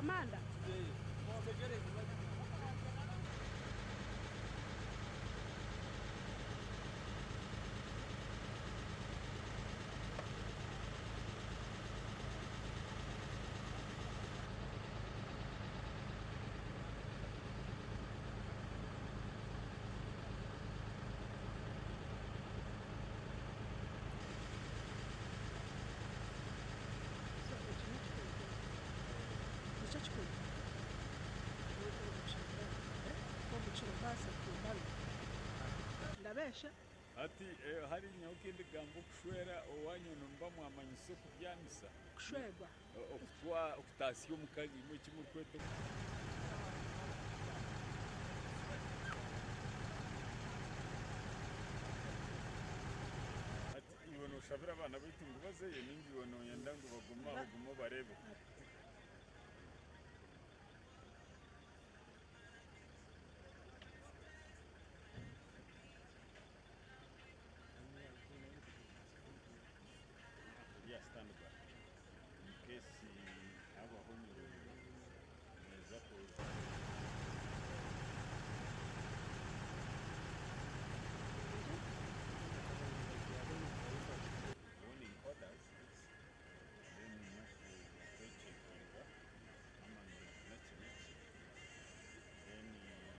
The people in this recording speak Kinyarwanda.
kamanda ndabesha ati hari nyokindi gambo kushwera owanyu numba mwamanyise kubyamisa kushwegwa okutasiyo mukazi mu kimwe kweto ati ibono shabira abana bitu ngo bazeye ningi ibono yenda ngo baguma barebe stand by in case